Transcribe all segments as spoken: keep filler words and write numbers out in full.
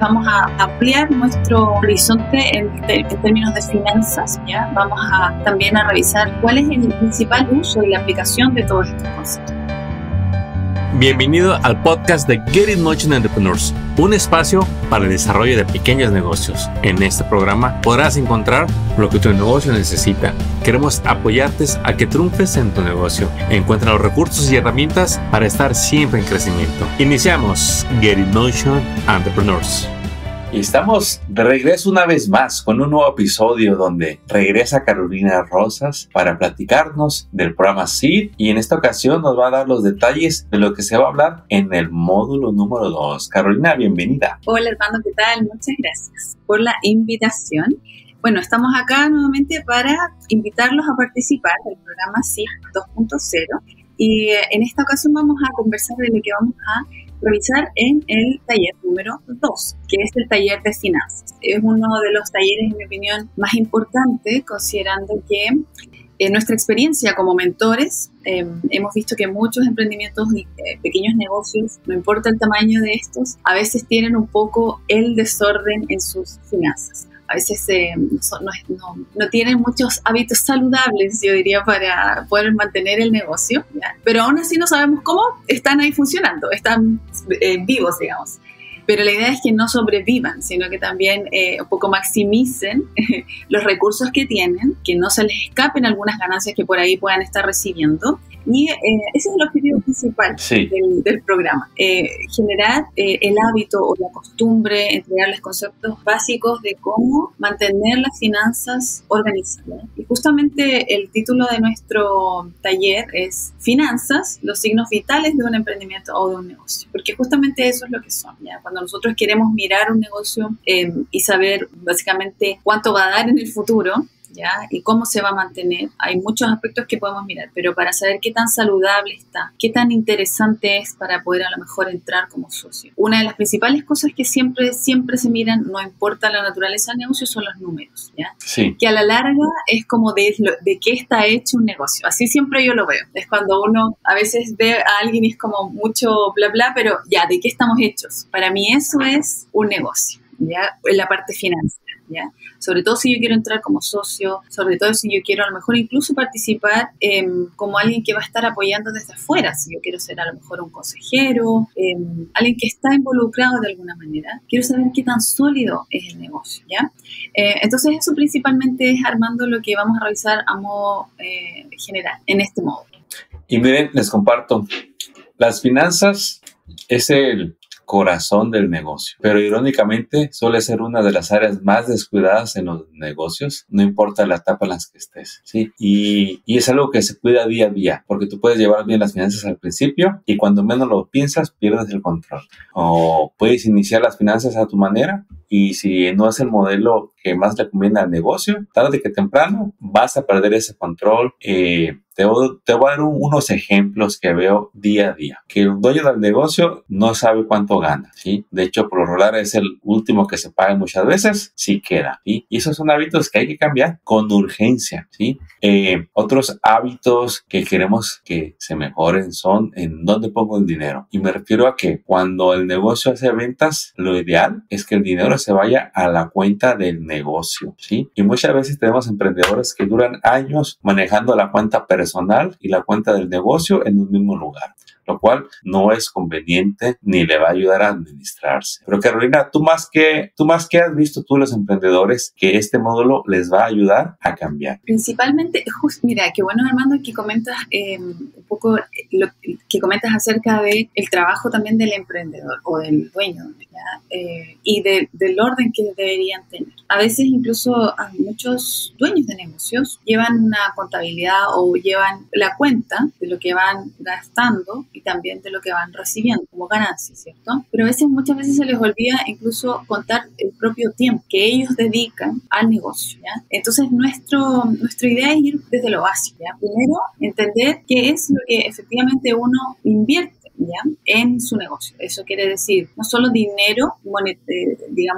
vamos a ampliar nuestro horizonte en, en términos de finanzas, ¿ya? Vamos a también a revisar cuál es el principal uso y la aplicación de todos estos conceptos. Bienvenido al podcast de Get It Motion Entrepreneurs, un espacio para el desarrollo de pequeños negocios. En este programa podrás encontrar lo que tu negocio necesita. Queremos apoyarte a que triunfes en tu negocio. Encuentra los recursos y herramientas para estar siempre en crecimiento. Iniciamos Get It Motion Entrepreneurs. Y estamos de regreso una vez más con un nuevo episodio donde regresa Carolina Rosas para platicarnos del programa Seed, y en esta ocasión nos va a dar los detalles de lo que se va a hablar en el módulo número dos. Carolina, bienvenida. Hola, Armando, ¿qué tal? Muchas gracias por la invitación. Bueno, estamos acá nuevamente para invitarlos a participar del programa Seed dos punto cero, y en esta ocasión vamos a conversar de lo que vamos a revisar en el taller número dos, que es el taller de finanzas. Es uno de los talleres, en mi opinión, más importantes, considerando que en nuestra experiencia como mentores eh, hemos visto que muchos emprendimientos y eh, pequeños negocios, no importa el tamaño de estos, a veces tienen un poco el desorden en sus finanzas. A veces eh, no, no, no tienen muchos hábitos saludables, yo diría, para poder mantener el negocio, ¿ya? Pero aún así no sabemos cómo están ahí funcionando, están eh, vivos, digamos. Pero la idea es que no sobrevivan, sino que también eh, un poco maximicen eh, los recursos que tienen, que no se les escapen algunas ganancias que por ahí puedan estar recibiendo. Y eh, ese es el objetivo principal sí. del, del programa, eh, generar eh, el hábito o la costumbre, entregarles conceptos básicos de cómo mantener las finanzas organizadas. Y justamente el título de nuestro taller es Finanzas, los signos vitales de un emprendimiento o de un negocio, porque justamente eso es lo que son, ¿ya? Cuando nosotros queremos mirar un negocio eh, y saber básicamente cuánto va a dar en el futuro, ¿ya? Y cómo se va a mantener, hay muchos aspectos que podemos mirar, pero para saber qué tan saludable está, qué tan interesante es para poder a lo mejor entrar como socio. Una de las principales cosas que siempre, siempre se miran, no importa la naturaleza del negocio, son los números, ¿ya? Sí. Que a la larga es como de, de qué está hecho un negocio. Así siempre yo lo veo. Es cuando uno a veces ve a alguien y es como mucho bla bla, pero ya, ¿de qué estamos hechos? Para mí eso es un negocio, ¿ya? En la parte financiera, ¿ya? Sobre todo si yo quiero entrar como socio, sobre todo si yo quiero a lo mejor incluso participar eh, como alguien que va a estar apoyando desde afuera, si yo quiero ser a lo mejor un consejero, eh, alguien que está involucrado de alguna manera, quiero saber qué tan sólido es el negocio, ¿ya? Eh, entonces eso principalmente es, Armando, lo que vamos a revisar a modo eh, general en este módulo. Y miren, les comparto, las finanzas es el corazón del negocio, pero irónicamente suele ser una de las áreas más descuidadas en los negocios, no importa la etapa en la que estés, ¿sí? Y, y es algo que se cuida día a día, porque tú puedes llevar bien las finanzas al principio y cuando menos lo piensas pierdes el control, o puedes iniciar las finanzas a tu manera y si no es el modelo que más le conviene al negocio, tarde que temprano vas a perder ese control. eh, Te voy, te voy a dar un, unos ejemplos que veo día a día. Que el dueño del negocio no sabe cuánto gana, ¿sí? De hecho, por lo regular es el último que se paga muchas veces, sí queda, ¿sí? Y esos son hábitos que hay que cambiar con urgencia, ¿sí? Eh, otros hábitos que queremos que se mejoren son en dónde pongo el dinero. Y me refiero a que cuando el negocio hace ventas, lo ideal es que el dinero se vaya a la cuenta del negocio, ¿sí? Y muchas veces tenemos emprendedores que duran años manejando la cuenta personal personal y la cuenta del negocio en un mismo lugar, lo cual no es conveniente ni le va a ayudar a administrarse. Pero Carolina, tú más que, tú más que has visto tú los emprendedores que este módulo les va a ayudar a cambiar. Principalmente, just, mira, qué bueno, Armando, que comentas eh, un poco lo que comentas acerca de el trabajo también del emprendedor o del dueño, ¿ya? Eh, y de, del orden que deberían tener. A veces incluso a muchos dueños de negocios llevan una contabilidad o llevan la cuenta de lo que van gastando y también de lo que van recibiendo como ganancias, ¿cierto? Pero a veces, muchas veces se les olvida incluso contar el propio tiempo que ellos dedican al negocio, ¿ya? Entonces, nuestro, nuestra idea es ir desde lo básico, ¿ya? Primero, entender qué es lo que efectivamente uno invierte, ¿ya? En su negocio. Eso quiere decir no solo dinero, monet- digamos, en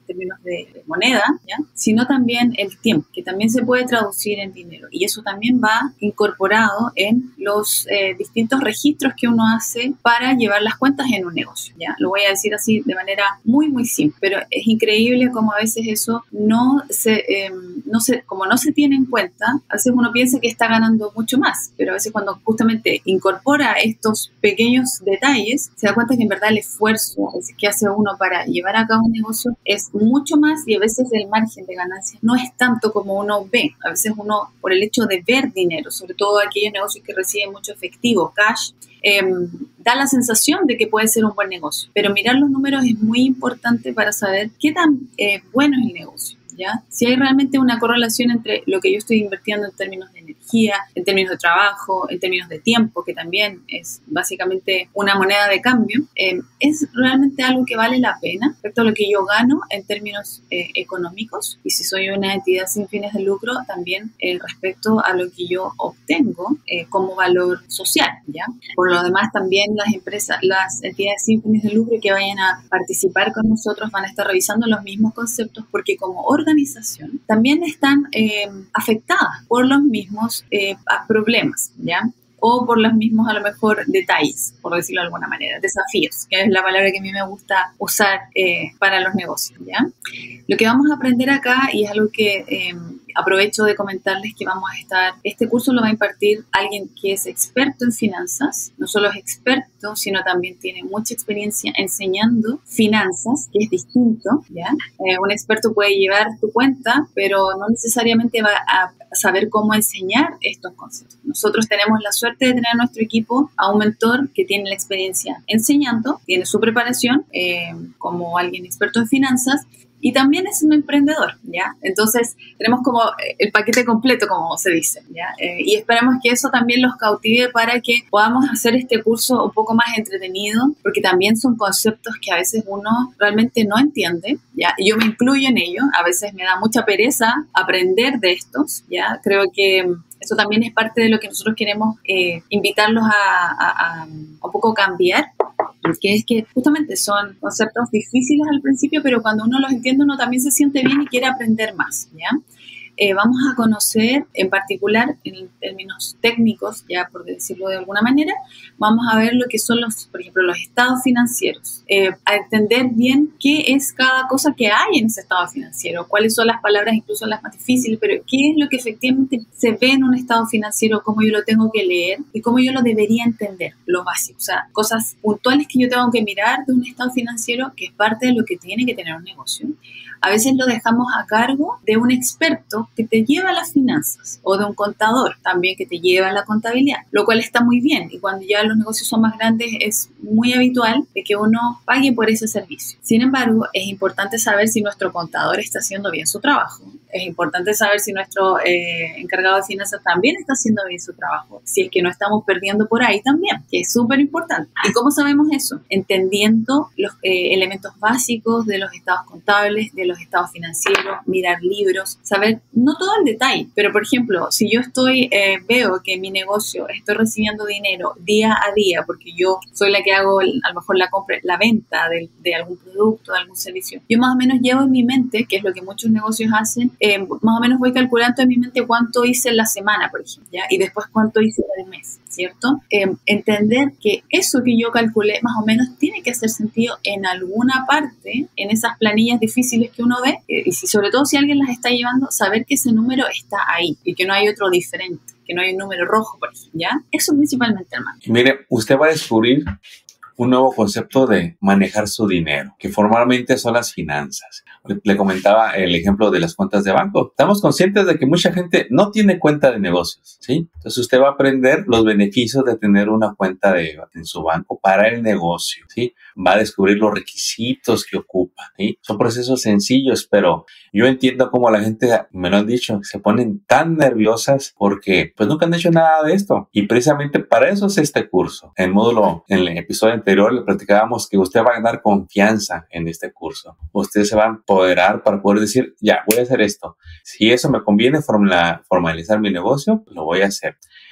términos de, de moneda, ¿ya? Sino también el tiempo, que también se puede traducir en dinero. Y eso también va incorporado en los eh, distintos registros que uno hace para llevar las cuentas en un negocio, ¿ya? Lo voy a decir así de manera muy, muy simple, pero es increíble cómo a veces eso no se, eh, no se, como no se tiene en cuenta. A veces uno piensa que está ganando mucho más, pero a veces cuando justamente incorpora estos pequeños detalles, se da cuenta que en verdad el esfuerzo a veces que hace uno para llevar a cabo un negocio es mucho más, y a veces el margen de ganancia no es tanto como uno ve. A veces uno, por el hecho de ver dinero, sobre todo aquellos negocios que reciben mucho efectivo, cash, eh, da la sensación de que puede ser un buen negocio. Pero mirar los números es muy importante para saber qué tan eh, bueno es el negocio, ¿ya? Si hay realmente una correlación entre lo que yo estoy invirtiendo en términos de energía, en términos de trabajo, en términos de tiempo, que también es básicamente una moneda de cambio, eh, es realmente algo que vale la pena respecto a lo que yo gano en términos eh, económicos, y si soy una entidad sin fines de lucro, también eh, respecto a lo que yo obtengo eh, como valor social, ¿ya? Por lo demás, también las empresas, las entidades sin fines de lucro que vayan a participar con nosotros van a estar revisando los mismos conceptos, porque como organización también están eh, afectadas por los mismos eh, problemas, ¿ya? O por los mismos, a lo mejor, detalles, por decirlo de alguna manera, desafíos, que es la palabra que a mí me gusta usar eh, para los negocios, ¿ya? Lo que vamos a aprender acá, y es algo que eh, aprovecho de comentarles, que vamos a estar, este curso lo va a impartir alguien que es experto en finanzas. No solo es experto, sino también tiene mucha experiencia enseñando finanzas, que es distinto, ¿ya? Eh, un experto puede llevar tu cuenta, pero no necesariamente va a saber cómo enseñar estos conceptos. Nosotros tenemos la suerte de tener en nuestro equipo a un mentor que tiene la experiencia enseñando, tiene su preparación eh, como alguien experto en finanzas, y también es un emprendedor, ¿ya? Entonces, tenemos como el paquete completo, como se dice, ¿ya? Eh, y esperamos que eso también los cautive para que podamos hacer este curso un poco más entretenido, porque también son conceptos que a veces uno realmente no entiende, ¿ya? Y yo me incluyo en ello. A veces me da mucha pereza aprender de estos, ¿ya? Creo que eso también es parte de lo que nosotros queremos eh, invitarlos a, a, a, a un poco cambiar, que es que justamente son conceptos difíciles al principio, pero cuando uno los entiende, uno también se siente bien y quiere aprender más, ¿ya? Eh, vamos a conocer en particular, en términos técnicos, ya por decirlo de alguna manera, vamos a ver lo que son los, por ejemplo, los estados financieros, eh, a entender bien qué es cada cosa que hay en ese estado financiero, cuáles son las palabras, incluso las más difíciles, pero qué es lo que efectivamente se ve en un estado financiero, cómo yo lo tengo que leer y cómo yo lo debería entender, lo básico, o sea, cosas puntuales que yo tengo que mirar de un estado financiero, que es parte de lo que tiene que tener un negocio. A veces lo dejamos a cargo de un experto que te lleva las finanzas, o de un contador también que te lleva la contabilidad, lo cual está muy bien, y cuando ya los negocios son más grandes es muy habitual de que uno pague por ese servicio. Sin embargo, es importante saber si nuestro contador está haciendo bien su trabajo. Es importante saber si nuestro eh, encargado de finanzas también está haciendo bien su trabajo, si es que no estamos perdiendo por ahí también, que es súper importante. ¿Y cómo sabemos eso? Entendiendo los eh, elementos básicos de los estados contables, de los estados financieros, mirar libros, saber, no todo el detalle, pero por ejemplo, si yo estoy, eh, veo que en mi negocio estoy recibiendo dinero día a día, porque yo soy la que hago el, a lo mejor la compra, la venta de, de algún producto, de algún servicio, yo más o menos llevo en mi mente, que es lo que muchos negocios hacen, eh, más o menos voy calculando en mi mente cuánto hice en la semana, por ejemplo, ¿ya? Y después cuánto hice en el mes, ¿cierto? Eh, entender que eso que yo calculé más o menos tiene que hacer sentido en alguna parte, en esas planillas difíciles que uno ve, eh, y si, sobre todo si alguien las está llevando, saber que ese número está ahí y que no hay otro diferente, que no hay un número rojo, por ejemplo, ¿ya? Eso principalmente, hermano. Mire, usted va a descubrir un nuevo concepto de manejar su dinero, que formalmente son las finanzas. Le comentaba el ejemplo de las cuentas de banco. Estamos conscientes de que mucha gente no tiene cuenta de negocios, ¿sí? Entonces usted va a aprender los beneficios de tener una cuenta de, en su banco para el negocio, ¿sí? Va a descubrir los requisitos que ocupa, ¿sí? Son procesos sencillos, pero yo entiendo cómo la gente, me lo han dicho, se ponen tan nerviosas porque pues nunca han hecho nada de esto. Y precisamente para eso es este curso. En el módulo, en el episodio anterior le platicábamos que usted va a ganar confianza en este curso. Usted se va a empoderar para poder decir, ya, voy a hacer esto. Si eso me conviene formalizar mi negocio, lo voy a hacer.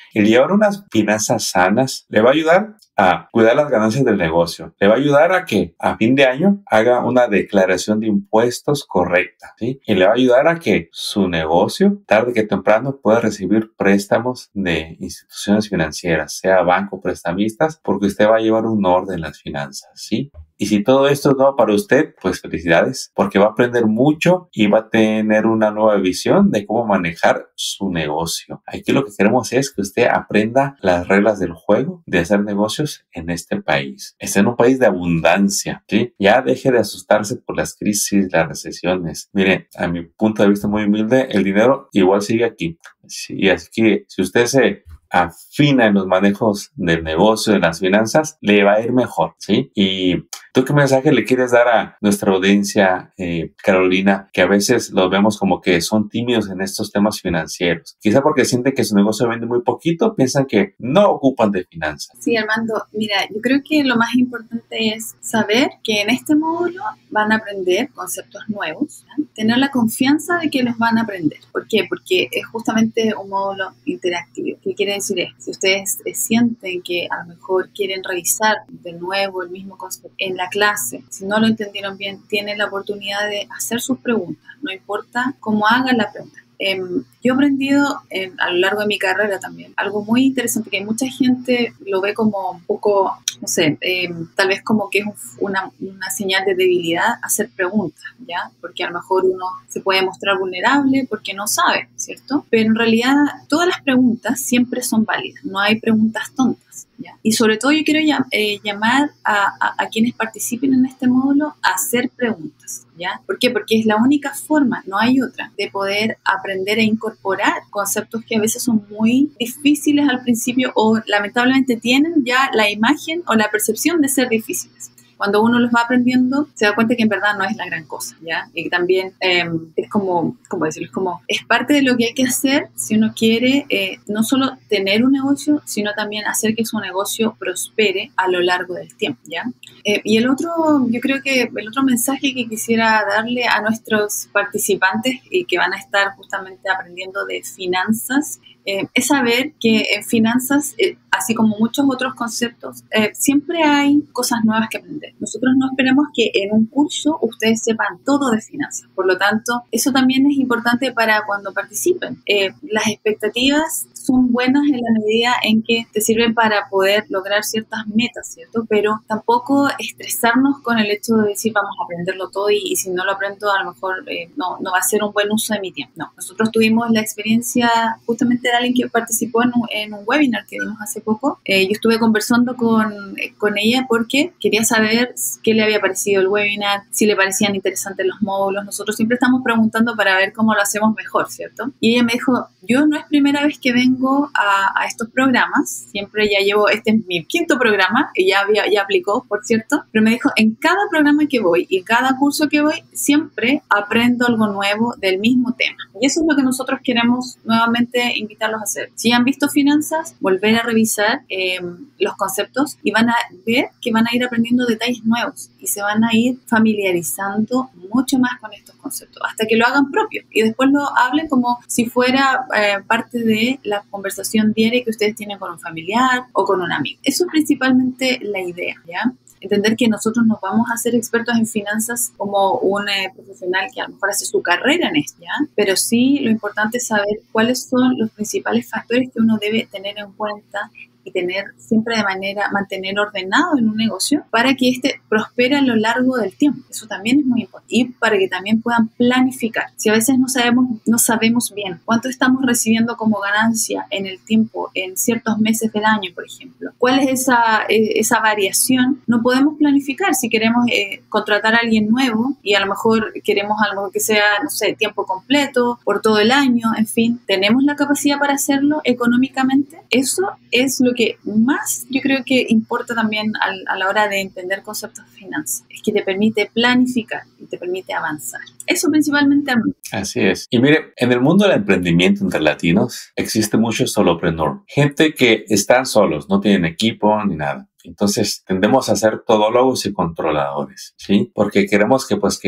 El llevar unas finanzas sanas le va a ayudar a cuidar las ganancias del negocio. Le va a ayudar a que a fin de año haga una declaración de impuestos correcta, ¿sí? Y le va a ayudar a que su negocio, tarde que temprano, pueda recibir préstamos de instituciones financieras, sea banco, prestamistas, porque usted va a llevar un orden en las finanzas, ¿sí? Y si todo esto es nuevo para usted, pues felicidades, porque va a aprender mucho y va a tener una nueva visión de cómo manejar su negocio. Aquí lo que queremos es que usted aprenda las reglas del juego de hacer negocios en este país. Está en un país de abundancia, ¿sí? Ya deje de asustarse por las crisis, las recesiones. Mire, a mi punto de vista muy humilde, el dinero igual sigue aquí. Y así que si usted se afina en los manejos del negocio, de las finanzas, le va a ir mejor, ¿sí? Y ¿tú qué mensaje le quieres dar a nuestra audiencia, eh, Carolina, que a veces los vemos como que son tímidos en estos temas financieros? Quizá porque sienten que su negocio vende muy poquito, piensan que no ocupan de finanzas. Sí, Armando, mira, yo creo que lo más importante es saber que en este módulo van a aprender conceptos nuevos, ¿sí? Tener la confianza de que los van a aprender. ¿Por qué? Porque es justamente un módulo interactivo. ¿Qué quiere decir esto? Si ustedes eh, sienten que a lo mejor quieren revisar de nuevo el mismo concepto en la clase, si no lo entendieron bien, tienen la oportunidad de hacer sus preguntas, no importa cómo hagan la pregunta. Eh, yo he aprendido eh, a lo largo de mi carrera también algo muy interesante, que mucha gente lo ve como un poco, no sé, eh, tal vez como que es un, una, una señal de debilidad hacer preguntas, ¿ya? Porque a lo mejor uno se puede mostrar vulnerable porque no sabe, ¿cierto? Pero en realidad todas las preguntas siempre son válidas, no hay preguntas tontas, ¿ya? Y sobre todo yo quiero llam- eh, llamar a, a, a quienes participen en este módulo a hacer preguntas, ¿ya? ¿Por qué? Porque es la única forma, no hay otra, de poder aprender a incorporar conceptos que a veces son muy difíciles al principio o lamentablemente tienen ya la imagen o la percepción de ser difíciles. Cuando uno los va aprendiendo, se da cuenta que en verdad no es la gran cosa, ¿ya? Y que también eh, es como, ¿cómo decirlo? Es como, es parte de lo que hay que hacer si uno quiere eh, no solo tener un negocio, sino también hacer que su negocio prospere a lo largo del tiempo, ¿ya? Eh, y el otro, yo creo que el otro mensaje que quisiera darle a nuestros participantes y que van a estar justamente aprendiendo de finanzas, eh, es saber que en finanzas, eh, así como muchos otros conceptos, eh, siempre hay cosas nuevas que aprender. Nosotros no esperamos que en un curso ustedes sepan todo de finanzas. Por lo tanto, eso también es importante para cuando participen. Eh, las expectativas son buenas en la medida en que te sirven para poder lograr ciertas metas, ¿cierto? Pero tampoco estresarnos con el hecho de decir vamos a aprenderlo todo y, y si no lo aprendo a lo mejor eh, no, no va a ser un buen uso de mi tiempo. No, nosotros tuvimos la experiencia justamente de alguien que participó en un, en un webinar que dimos hace poco. Eh, yo estuve conversando con, con ella porque quería saber qué le había parecido el webinar, si le parecían interesantes los módulos. Nosotros siempre estamos preguntando para ver cómo lo hacemos mejor, ¿cierto? Y ella me dijo, yo no es primera vez que vengo a, a estos programas, siempre ya llevo, este es mi quinto programa, y ya, había, ya aplicó, por cierto, pero me dijo, en cada programa que voy y cada curso que voy, siempre aprendo algo nuevo del mismo tema. Y eso es lo que nosotros queremos nuevamente invitarlos a hacer. Si han visto finanzas, volver a revisar eh, los conceptos y van a ver que van a ir aprendiendo detalles nuevos y se van a ir familiarizando mucho más con estos conceptos hasta que lo hagan propio y después lo hablen como si fuera eh, parte de la conversación diaria que ustedes tienen con un familiar o con un amigo. Eso es principalmente la idea, ¿ya? Entender que nosotros no vamos a ser expertos en finanzas como un eh, profesional que a lo mejor hace su carrera en esto, ¿ya? Pero sí lo importante es saber cuáles son los principales factores que uno debe tener en cuenta y tener siempre de manera, mantener ordenado en un negocio para que éste prospere a lo largo del tiempo. Eso también es muy importante. Y para que también puedan planificar. Si a veces no sabemos, no sabemos bien cuánto estamos recibiendo como ganancia en el tiempo, en ciertos meses del año, por ejemplo, cuál es esa, esa variación, no podemos planificar. Si queremos eh, contratar a alguien nuevo y a lo mejor queremos algo que sea, no sé, tiempo completo, por todo el año, en fin, ¿tenemos la capacidad para hacerlo económicamente? Eso es lo que que más yo creo que importa también al, a la hora de entender conceptos de finanzas, es que te permite planificar y te permite avanzar. Eso principalmente. Así es. Y mire, en el mundo del emprendimiento entre latinos existe mucho solopreneur, gente que están solos, no tienen equipo ni nada. Entonces tendemos a ser todólogos y controladores, ¿sí? Porque queremos que, pues, que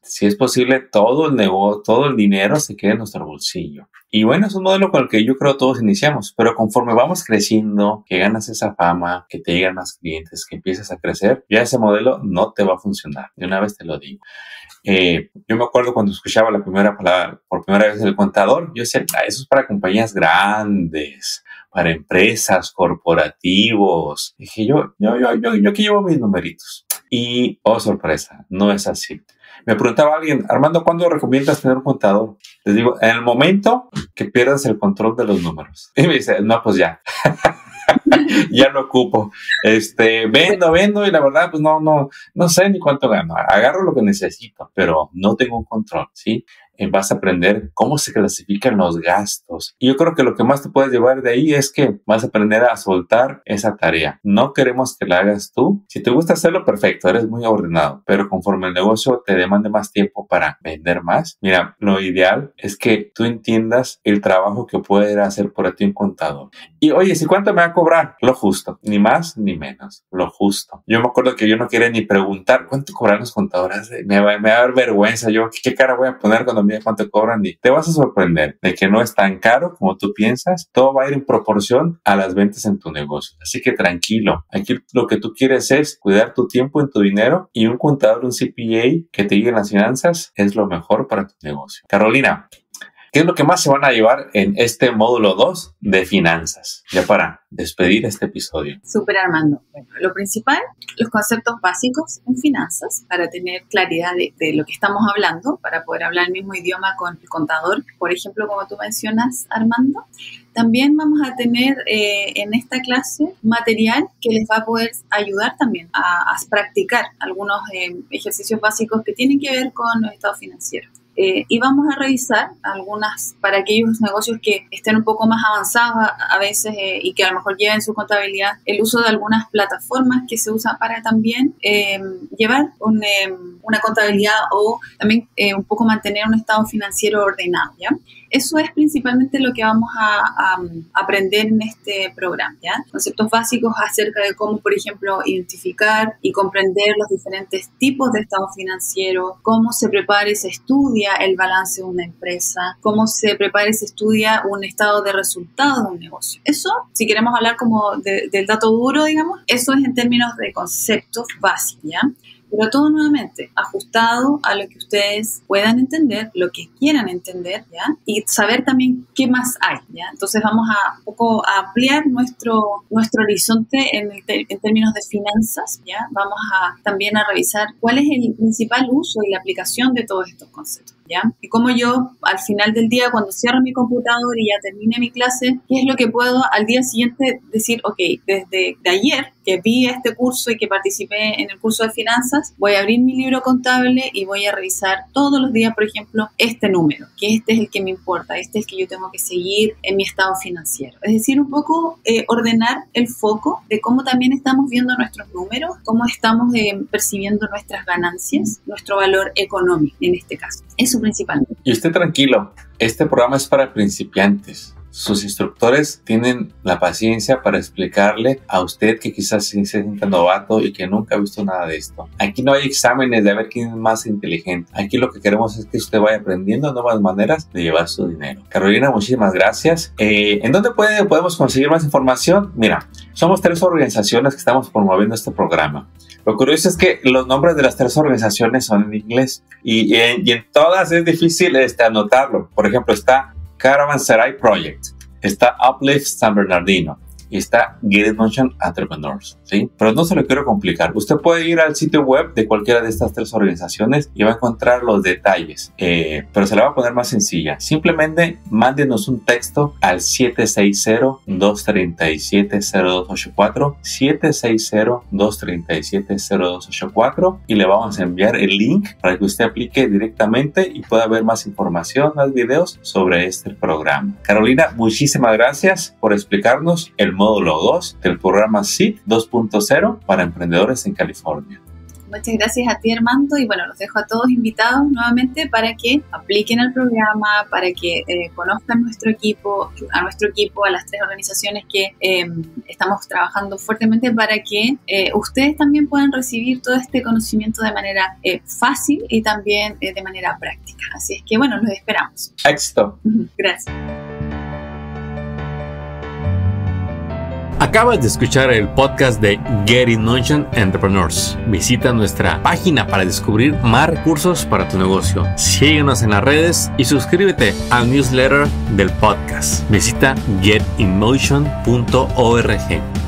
si es posible, todo el negocio, todo el dinero se quede en nuestro bolsillo. Y bueno, es un modelo con el que yo creo todos iniciamos, pero conforme vamos creciendo, que ganas esa fama, que te llegan más clientes, que empiezas a crecer, ya ese modelo no te va a funcionar. De una vez te lo digo. Eh, yo me acuerdo cuando escuchaba la primera palabra, por primera vez el contador, yo decía, ah, eso es para compañías grandes, para empresas, corporativos. Dije, yo, yo, yo, yo, yo aquí llevo mis numeritos. Y, oh, sorpresa, no es así. Me preguntaba alguien, Armando, ¿cuándo recomiendas tener un contador? Les digo, en el momento que pierdas el control de los números. Y me dice, no, pues ya. Ya lo ocupo. Este, vendo, vendo y la verdad, pues no, no, no sé ni cuánto gano. Agarro lo que necesito, pero no tengo un control, ¿sí? Vas a aprender cómo se clasifican los gastos. Y yo creo que lo que más te puedes llevar de ahí es que vas a aprender a soltar esa tarea. No queremos que la hagas tú. Si te gusta hacerlo, perfecto, eres muy ordenado. Pero conforme el negocio te demande más tiempo para vender más, mira, lo ideal es que tú entiendas el trabajo que puede hacer por ti un contador. Y oye, ¿si cuánto me va a cobrar? Lo justo. Ni más ni menos. Lo justo. Yo me acuerdo que yo no quería ni preguntar cuánto cobran los contadores. Me va, me va a dar vergüenza. Yo, ¿qué, qué cara voy a poner cuando mira cuánto cobran? Y te vas a sorprender de que no es tan caro como tú piensas. Todo va a ir en proporción a las ventas en tu negocio. Así que tranquilo. Aquí lo que tú quieres es cuidar tu tiempo y tu dinero, y un contador, un C P A que te guíe en las finanzas es lo mejor para tu negocio. Carolina, ¿qué es lo que más se van a llevar en este módulo dos de finanzas? Ya para despedir este episodio. Súper, Armando. Bueno, lo principal, los conceptos básicos en finanzas para tener claridad de, de lo que estamos hablando, para poder hablar el mismo idioma con el contador, por ejemplo, como tú mencionas, Armando. También vamos a tener eh, en esta clase material que les va a poder ayudar también a, a practicar algunos eh, ejercicios básicos que tienen que ver con los estados financieros. Eh, y vamos a revisar algunas para aquellos negocios que estén un poco más avanzados a, a veces eh, y que a lo mejor lleven su contabilidad, el uso de algunas plataformas que se usan para también eh, llevar un, eh, una contabilidad o también eh, un poco mantener un estado financiero ordenado, ¿ya? Eso es principalmente lo que vamos a, a, a aprender en este programa, ¿ya? Conceptos básicos acerca de cómo, por ejemplo, identificar y comprender los diferentes tipos de estado financiero, cómo se prepara y se estudia el balance de una empresa, cómo se prepara y se estudia un estado de resultados de un negocio. Eso, si queremos hablar como de, del dato duro, digamos, eso es en términos de conceptos básicos, ¿ya? Pero todo nuevamente ajustado a lo que ustedes puedan entender, lo que quieran entender, ¿ya? Y saber también qué más hay, ¿ya? Entonces vamos a un poco a ampliar nuestro, nuestro horizonte en, el te- en términos de finanzas, ¿ya? Vamos a también a revisar cuál es el principal uso y la aplicación de todos estos conceptos, ¿ya? Y cómo yo, al final del día, cuando cierro mi computador y ya termine mi clase, qué es lo que puedo al día siguiente decir, ok, desde de ayer que vi este curso y que participé en el curso de finanzas, voy a abrir mi libro contable y voy a revisar todos los días, por ejemplo, este número, que este es el que me importa, este es el que yo tengo que seguir en mi estado financiero. Es decir, un poco eh, ordenar el foco de cómo también estamos viendo nuestros números, cómo estamos eh, percibiendo nuestras ganancias, nuestro valor económico en este caso. Eso principalmente. Y esté tranquilo, este programa es para principiantes. Sus instructores tienen la paciencia para explicarle a usted que quizás se sienta novato y que nunca ha visto nada de esto. Aquí no hay exámenes de ver quién es más inteligente. Aquí lo que queremos es que usted vaya aprendiendo nuevas maneras de llevar su dinero. Carolina, muchísimas gracias. Eh, ¿En dónde puede, podemos conseguir más información? Mira, somos tres organizaciones que estamos promoviendo este programa. Lo curioso es que los nombres de las tres organizaciones son en inglés y, y, en, y en todas es difícil este, anotarlo. Por ejemplo, está Caravanserai Project, está Uplift San Bernardino y está Get It Motion Entrepreneurs, ¿sí? Pero no se lo quiero complicar. Usted puede ir al sitio web de cualquiera de estas tres organizaciones y va a encontrar los detalles, eh, pero se la va a poner más sencilla. Simplemente mándenos un texto al siete seis cero, dos tres siete, cero dos ocho cuatro, siete seis cero, dos tres siete, cero dos ocho cuatro y le vamos a enviar el link para que usted aplique directamente y pueda ver más información, más videos sobre este programa. Carolina, muchísimas gracias por explicarnos el módulo dos del programa S I T dos punto cero para emprendedores en California. Muchas gracias a ti, Armando, y bueno, los dejo a todos invitados nuevamente para que apliquen el programa, para que eh, conozcan nuestro equipo, a nuestro equipo, a las tres organizaciones que eh, estamos trabajando fuertemente para que eh, ustedes también puedan recibir todo este conocimiento de manera eh, fácil y también eh, de manera práctica. Así es que bueno, los esperamos. Éxito. Gracias. Acabas de escuchar el podcast de Get in Motion Entrepreneurs. Visita nuestra página para descubrir más recursos para tu negocio. Síguenos en las redes y suscríbete al newsletter del podcast. Visita get in motion punto org.